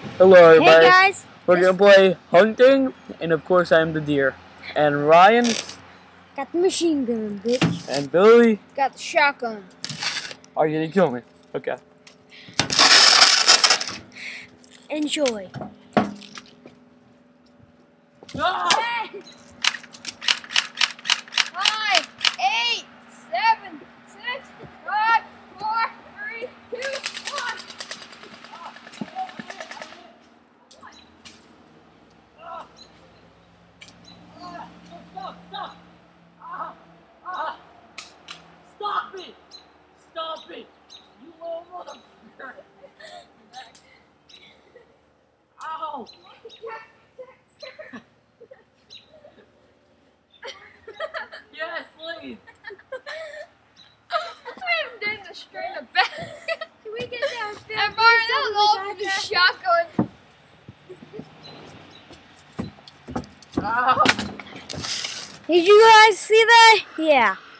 Hello everybody. Hey guys, We're gonna play hunting, and of course I'm the deer. And Ryan got the machine gun, bitch. and Billy Got the shotgun. are gonna kill me. Okay. Enjoy. Ah! 10, 5, 8, 7, 6, 5, 4, 3, 2, 1. Stop it! Stop it! You little motherfucker! Ow! Yes, please! I'm doing the string of back. Can we get down? And Byron, that was all from the shotgun. Ow! Did you guys see that? Yeah.